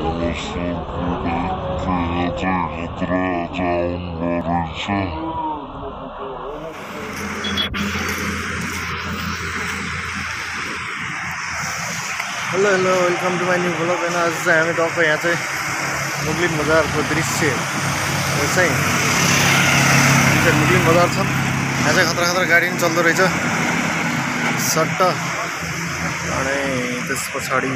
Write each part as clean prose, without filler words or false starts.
Hello welcome to my new blog. होइन आज चाहिँ हामी टक्क यहाँ चाहिँ मुग्लिन बजारको दृश्य चाहिँ मुग्लिन बजार छ। यहाँ चाहिँ खतरा खतरा गाडी पनि चल्दो रहेछ सट्ट। अनि त्यस पछाडि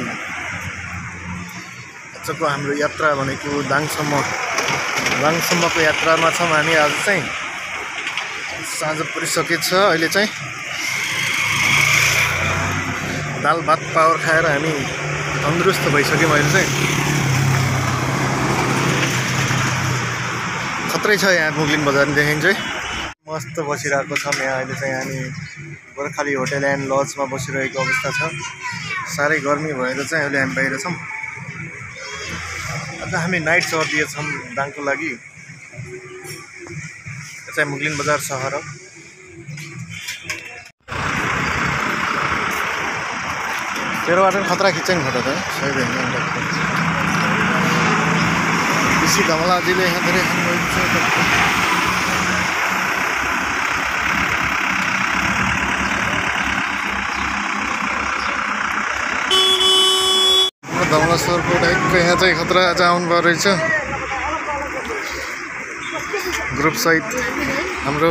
आजको हाम्रो यात्रा भनेको दाङसम्मको यात्रामा छौँ हामी। आज चाहिँ साँझ परिसकेछ। अहिले चाहिँ दाल भात पावर खाएर हामी तन्दुरुस्त भइसक्यौँ। अहिले चाहिँ खत्रै छ यहाँ मुग्लिन बजारदेखि चाहिँ मस्त बसिरहेको छौँ। यहाँ अहिले चाहिँ हामी गोर्खाली होटल एन्ड लजमा बसिरहेको अवस्था छ। साह्रै गर्मी भएर चाहिँ अहिले हामी बाहिर छौँ। आज हामी नाइट सर दिएछौँ दाङको लागि। यो चाहिँ मुग्लिन बजार सहर हो। तेरोबाट पनि खतरा खिच्छ नि फोटो त सही भएन। ऋषि धमलाजीले यहाँ धेरै खानुभएको छ। धमला सरको ठ्याक्कै यहाँ चाहिँ खतरा चाहिँ आउनुभयो रहेछ ग्रुप सहित हाम्रो।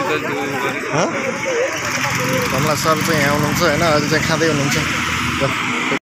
धमला सर चाहिँ यहाँ हुनुहुन्छ होइन, अहिले चाहिँ खाँदै हुनुहुन्छ।